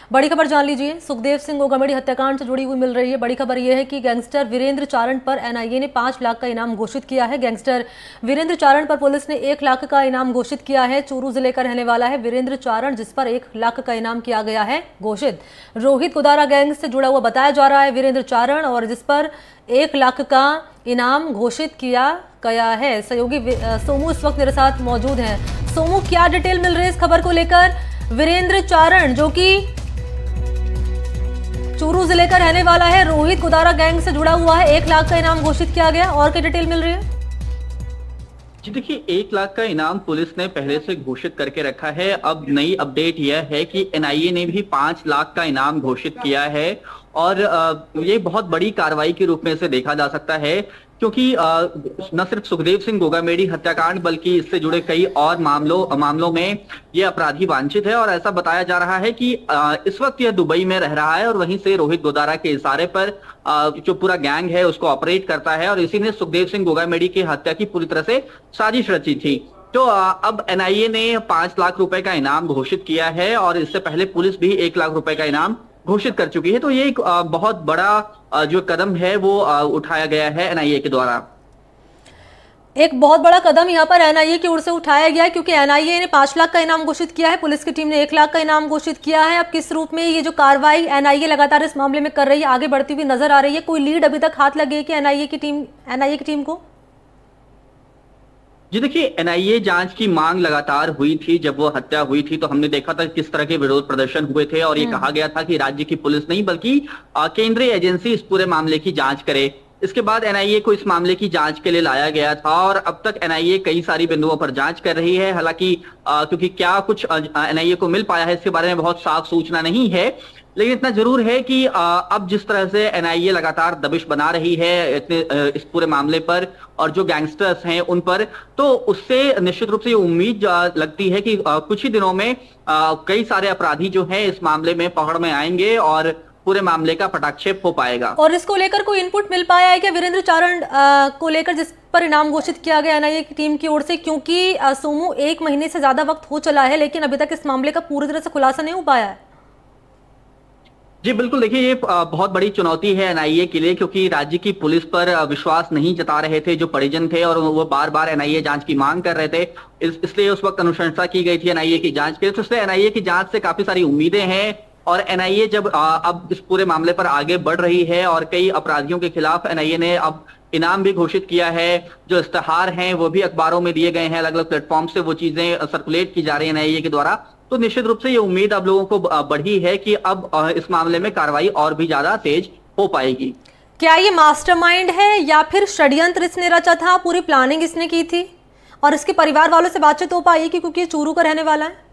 बड़ी खबर जान लीजिए। सुखदेव सिंह गोगामेडी हत्याकांड से जुड़ी हुई मिल रही है बड़ी खबर यह है कि गैंगस्टर वीरेंद्र चारण पर एनआईए ने 5 लाख का इनाम घोषित किया है। गैंगस्टर वीरेंद्र चारण पर पुलिस ने 1 लाख का इनाम घोषित किया है। चूरू जिले का रहने वाला है वीरेंद्र चारण, जिस पर 1 लाख का इनाम किया गया है घोषित। रोहित गोदारा गैंग से जुड़ा हुआ बताया जा रहा है वीरेंद्र चारण, और जिस पर 1 लाख का इनाम घोषित किया गया है। सहयोगी सोमू इस वक्त मेरे साथ मौजूद हैं। सोमू, क्या डिटेल मिल रही है इस खबर को लेकर? वीरेंद्र चारण जो कि चूरू जिले का रहने वाला है, रोहित गोदारा गैंग से जुड़ा हुआ है, 1 लाख का इनाम घोषित किया गया, और क्या डिटेल मिल रही है? जी देखिए, 1 लाख का इनाम पुलिस ने पहले से घोषित करके रखा है। अब नई अपडेट यह है कि एनआईए ने भी 5 लाख का इनाम घोषित किया है, और ये बहुत बड़ी कार्रवाई के रूप में इसे देखा जा सकता है, क्योंकि न सिर्फ सुखदेव सिंह गोगामेडी हत्याकांड बल्कि इससे जुड़े कई और मामलों में ये अपराधी वांछित है। और ऐसा बताया जा रहा है कि इस वक्त यह दुबई में रह रहा है और वहीं से रोहित गोदारा के इशारे पर जो पूरा गैंग है उसको ऑपरेट करता है, और इसी ने सुखदेव सिंह गोगामेडी की हत्या की पूरी तरह से साजिश रची थी। तो अब एनआईए ने 5 लाख रुपए का इनाम घोषित किया है, और इससे पहले पुलिस भी 1 लाख रुपए का इनाम घोषित कर चुकी है। तो ये एक बहुत बड़ा जो कदम है वो उठाया गया है एनआईए के द्वारा। एक बहुत बड़ा कदम यहाँ पर एनआईए की ओर से उठाया गया है, क्योंकि एनआईए ने 5 लाख का इनाम घोषित किया है, पुलिस की टीम ने 1 लाख का इनाम घोषित किया है। अब किस रूप में ये जो कार्रवाई एनआईए लगातार इस मामले में कर रही है, आगे बढ़ती हुई नजर आ रही है? कोई लीड अभी तक हाथ लगी है कि एनआईए की टीम को? जी देखिए, एनआईए जांच की मांग लगातार हुई थी। जब वो हत्या हुई थी तो हमने देखा था किस तरह के विरोध प्रदर्शन हुए थे, और ये कहा गया था कि राज्य की पुलिस नहीं बल्कि केंद्रीय एजेंसी इस पूरे मामले की जांच करे। इसके बाद एनआईए को इस मामले की जांच के लिए लाया गया था, और अब तक एनआईए कई सारी बिंदुओं पर जांच कर रही है। हालांकि क्योंकि क्या कुछ एनआईए को मिल पाया है इसके बारे में बहुत साफ सूचना नहीं है, लेकिन इतना जरूर है कि अब जिस तरह से एनआईए लगातार दबिश बना रही है इस पूरे मामले पर और जो गैंगस्टर्स हैं उन पर, तो उससे निश्चित रूप से ये उम्मीद लगती है कि कुछ ही दिनों में कई सारे अपराधी जो हैं इस मामले में पकड़ में आएंगे और पूरे मामले का पटाक्षेप हो पाएगा। और इसको लेकर कोई इनपुट मिल पाया है क्या वीरेंद्र चारण को लेकर, जिस पर इनाम घोषित किया गया एनआईए की टीम की ओर से? क्योंकि सोमू 1 महीने से ज्यादा वक्त हो चला है, लेकिन अभी तक इस मामले का पूरी तरह से खुलासा नहीं हो पाया है। जी बिल्कुल, देखिए ये बहुत बड़ी चुनौती है एनआईए के लिए, क्योंकि राज्य की पुलिस पर विश्वास नहीं जता रहे थे जो परिजन थे, और वो बार बार एनआईए जांच की मांग कर रहे थे। इसलिए उस वक्त अनुशंसा की गई थी एनआईए की जांच के लिए। तो इसलिए एनआईए की जांच से काफी सारी उम्मीदें हैं, और एनआईए जब अब इस पूरे मामले पर आगे बढ़ रही है और कई अपराधियों के खिलाफ एनआईए ने अब इनाम भी घोषित किया है, जो इश्तेहार हैं वो भी अखबारों में दिए गए हैं, अलग अलग प्लेटफॉर्म से वो चीजें सर्कुलेट की जा रही है एनआईए के द्वारा। तो निश्चित रूप से ये उम्मीद अब लोगों को बढ़ी है कि अब इस मामले में कार्रवाई और भी ज्यादा तेज हो पाएगी। क्या ये मास्टरमाइंड है या फिर षड्यंत्र इसने रचा था, पूरी प्लानिंग इसने की थी? और इसके परिवार वालों से बातचीत हो पाई क्योंकि ये चूरू का रहने वाला है?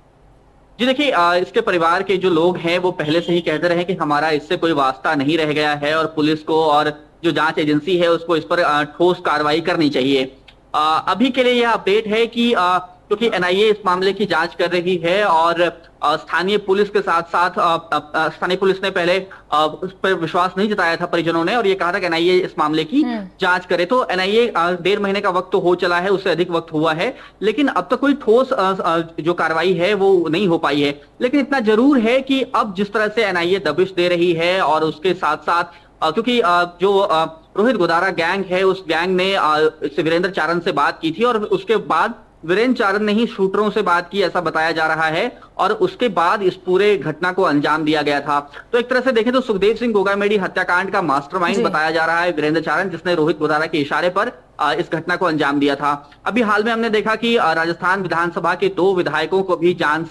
जी देखिए, इसके परिवार के जो लोग हैं वो पहले से ही कहते रहे कि हमारा इससे कोई वास्ता नहीं रह गया है, और पुलिस को और जो जांच एजेंसी है उसको इस पर ठोस कार्रवाई करनी चाहिए। अभी के लिए यह अपडेट है कि क्योंकि एनआईए इस मामले की जांच कर रही है, और स्थानीय पुलिस के साथ साथ स्थानीय पुलिस ने पहले उस पर विश्वास नहीं जताया था परिजनों ने, और ये कहा था कि एनआईए इस मामले की जांच करे। तो एनआईए 1.5 महीने का वक्त तो हो चला है, उससे अधिक वक्त हुआ है, लेकिन अब तक कोई ठोस जो कार्रवाई है वो नहीं हो पाई है। लेकिन इतना जरूर है कि अब जिस तरह से एनआईए दबिश दे रही है, और उसके साथ साथ क्योंकि जो रोहित गोदारा गैंग है उस गैंग ने वीरेंद्र चारण से बात की थी, और उसके बाद वीरेंद्र चारण ने ही शूटरों से बात की ऐसा बताया जा रहा है, और उसके बाद इस पूरे घटना को अंजाम दिया गया था। तो एक तरह से देखें तो सुखदेव सिंह गोगामेडी हत्याकांड का मास्टरमाइंड बताया जा रहा है वीरेंद्र चारण, जिसने रोहित गोदारा के इशारे पर इस घटना को अंजाम दिया था। अभी हाल में हमने देखा कि राजस्थान विधानसभा के 2 विधायकों को भी जान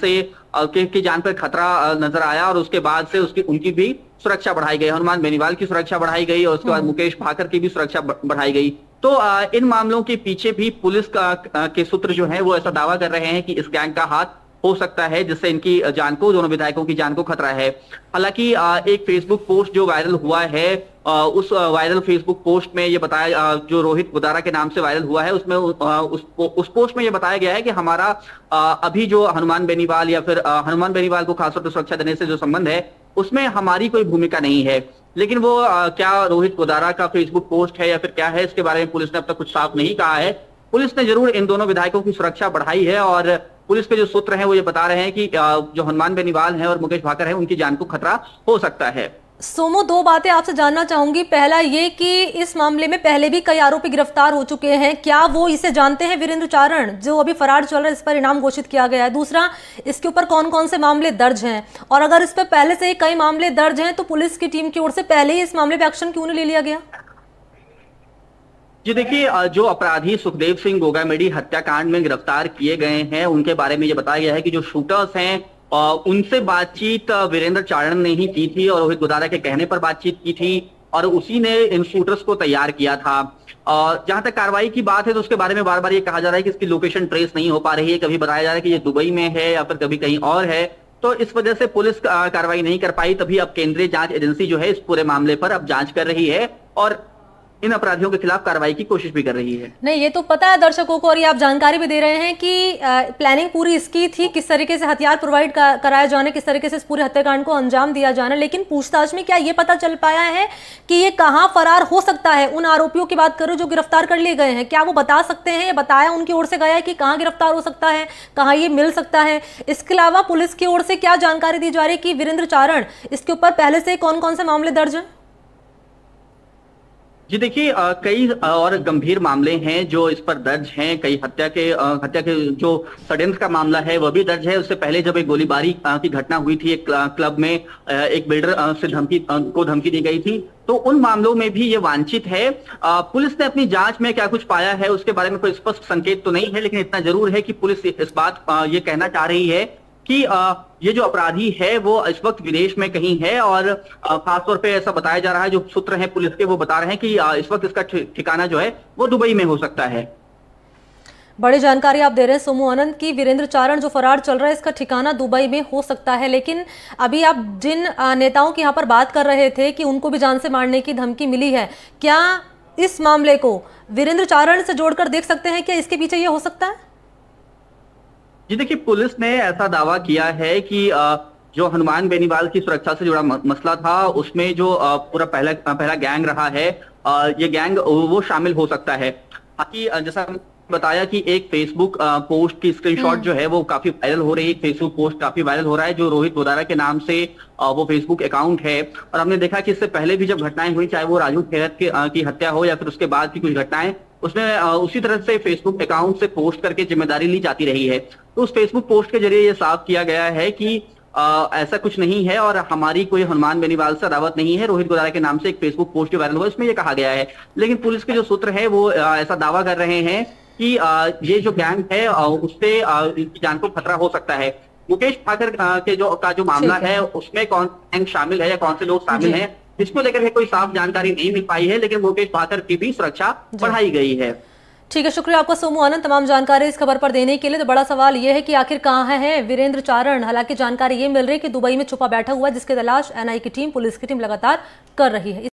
पर खतरा नजर आया, और उसके बाद से उनकी भी सुरक्षा बढ़ाई गई। हनुमान बेनीवाल की सुरक्षा बढ़ाई गई, और उसके बाद मुकेश भाकर की भी सुरक्षा बढ़ाई गई। तो इन मामलों के पीछे भी पुलिस के सूत्र जो है वो ऐसा दावा कर रहे हैं कि इस गैंग का हाथ हो सकता है, जिससे इनकी जान को, दोनों विधायकों की जान को खतरा है। हालांकि एक फेसबुक पोस्ट जो वायरल हुआ है, उस वायरल फेसबुक पोस्ट में ये बताया, जो रोहित गोदारा के नाम से वायरल हुआ है, उसमें उस पोस्ट में ये बताया गया है कि हमारा अभी जो हनुमान बेनीवाल या फिर हनुमान बेनीवाल को खासतौर पर सुरक्षा देने से जो संबंध है उसमें हमारी कोई भूमिका नहीं है। लेकिन वो क्या रोहित गोदारा का फेसबुक पोस्ट है या फिर क्या है, इसके बारे में पुलिस ने अब तक कुछ साफ नहीं कहा है। पुलिस ने जरूर इन दोनों विधायकों की सुरक्षा बढ़ाई है, और पुलिस के जो सूत्र हैं वो ये बता रहे हैं कि जो हनुमान बेनीवाल हैं और मुकेश भाकर हैं उनकी जान को खतरा हो सकता है। सोमू, दो बातें आपसे जानना चाहूंगी। पहला ये कि इस मामले में पहले भी कई आरोपी गिरफ्तार हो चुके हैं, क्या वो इसे जानते हैं वीरेंद्र चारण जो अभी फरार चल रहा है, इस पर इनाम घोषित किया गया है? दूसरा, इसके ऊपर कौन कौन से मामले दर्ज हैं, और अगर इस पर पहले से ही कई मामले दर्ज हैं तो पुलिस की टीम की ओर से पहले ही इस मामले पर एक्शन क्यों नहीं ले लिया गया? जी देखिए, जो अपराधी सुखदेव सिंह गोगामेडी हत्याकांड में गिरफ्तार किए गए हैं उनके बारे में ये बताया गया है कि जो शूटर्स हैं उनसे बातचीत वीरेंद्र चारण ने ही की थी और रोहित गोदारा के कहने पर बातचीत की थी और उसी ने इन शूटर्स को तैयार किया था। जहां तक कार्रवाई की बात है तो उसके बारे में बार बार ये कहा जा रहा है कि इसकी लोकेशन ट्रेस नहीं हो पा रही है। कभी बताया जा रहा है कि ये दुबई में है या फिर कभी कहीं और है, तो इस वजह से पुलिस कार्रवाई नहीं कर पाई। तभी अब केंद्रीय जांच एजेंसी जो है इस पूरे मामले पर अब जांच कर रही है और इन अपराधियों के खिलाफ कार्रवाई की कोशिश भी कर रही है। नहीं, ये तो पता है दर्शकों को, और ये आप जानकारी भी दे रहे हैं कि प्लानिंग पूरी इसकी थी, किस तरीके से हथियार प्रोवाइड कराया जाने, किस तरीके से इस पूरे हत्याकांड को अंजाम दिया जाना। लेकिन पूछताछ में क्या ये पता चल पाया है कि ये कहाँ फरार हो सकता है? उन आरोपियों की बात करो जो गिरफ्तार कर लिए गए हैं, क्या वो बता सकते हैं, बताया उनकी ओर से गया है कि कहाँ गिरफ्तार हो सकता है, कहाँ ये मिल सकता है? इसके अलावा पुलिस की ओर से क्या जानकारी दी जा रही है कि वीरेंद्र चारण, इसके ऊपर पहले से कौन कौन से मामले दर्ज हैं? जी देखिए, कई और गंभीर मामले हैं जो इस पर दर्ज हैं। कई हत्या के जो षड्यंत्र का मामला है वह भी दर्ज है। उससे पहले जब एक गोलीबारी की घटना हुई थी एक क्लब में, एक बिल्डर से धमकी दी गई थी, तो उन मामलों में भी ये वांछित है। पुलिस ने अपनी जांच में क्या कुछ पाया है उसके बारे में कोई स्पष्ट संकेत तो नहीं है, लेकिन इतना जरूर है कि पुलिस इस बात ये कहना चाह रही है कि ये जो अपराधी है वो इस वक्त विदेश में कहीं है और खासतौर पे ऐसा बताया जा रहा है, जो सूत्र हैं पुलिस के वो बता रहे हैं कि इस वक्त इसका ठिकाना जो है वो दुबई में हो सकता है। बड़ी जानकारी आप दे रहे हैं सोमू आनंद की वीरेंद्र चारण जो फरार चल रहा है इसका ठिकाना दुबई में हो सकता है। लेकिन अभी आप जिन नेताओं की यहाँ पर बात कर रहे थे कि उनको भी जान से मारने की धमकी मिली है, क्या इस मामले को वीरेंद्र चारण से जोड़कर देख सकते हैं? क्या इसके पीछे ये हो सकता है? जी देखिए, पुलिस ने ऐसा दावा किया है कि जो हनुमान बेनीवाल की सुरक्षा से जुड़ा मसला था उसमें जो पूरा पहला गैंग रहा है, ये गैंग वो शामिल हो सकता है। बाकी जैसा बताया कि एक फेसबुक पोस्ट की स्क्रीनशॉट जो है वो काफी वायरल हो रही है। फेसबुक पोस्ट काफी वायरल हो रहा है जो रोहित गोदारा के नाम से वो फेसबुक अकाउंट है। और हमने देखा कि इससे पहले भी जब घटनाएं हुई, चाहे वो राजू खेरत की हत्या हो या फिर उसके बाद की कुछ घटनाएं, उसमें उसी तरह से फेसबुक अकाउंट से पोस्ट करके जिम्मेदारी ली जाती रही है। तो उस फेसबुक पोस्ट के जरिए ये साफ किया गया है कि ऐसा कुछ नहीं है और हमारी कोई हनुमान बेनीवाल से अदावत नहीं है। रोहित गोदारा के नाम से एक फेसबुक पोस्ट वायरल हुआ, इसमें ये कहा गया है। लेकिन पुलिस के जो सूत्र है वो ऐसा दावा कर रहे हैं कि ये जो गैंग है उससे इनकी जान को खतरा हो सकता है। मुकेश भाकर के जो मामला है उसमें कौन गैंग शामिल है या कौन से लोग शामिल हैं, इसको लेकर कोई साफ जानकारी नहीं मिल पाई है। लेकिन मुकेश भाकर की भी सुरक्षा बढ़ाई गई है। ठीक है, शुक्रिया आपका सोमू आनंद तमाम जानकारी इस खबर पर देने के लिए। तो बड़ा सवाल यह है कि आखिर कहाँ है वीरेंद्र चारण? हालांकि जानकारी ये मिल रही है कि दुबई में छुपा बैठा हुआ है, जिसकी तलाश एनआईए की टीम, पुलिस की टीम लगातार कर रही है।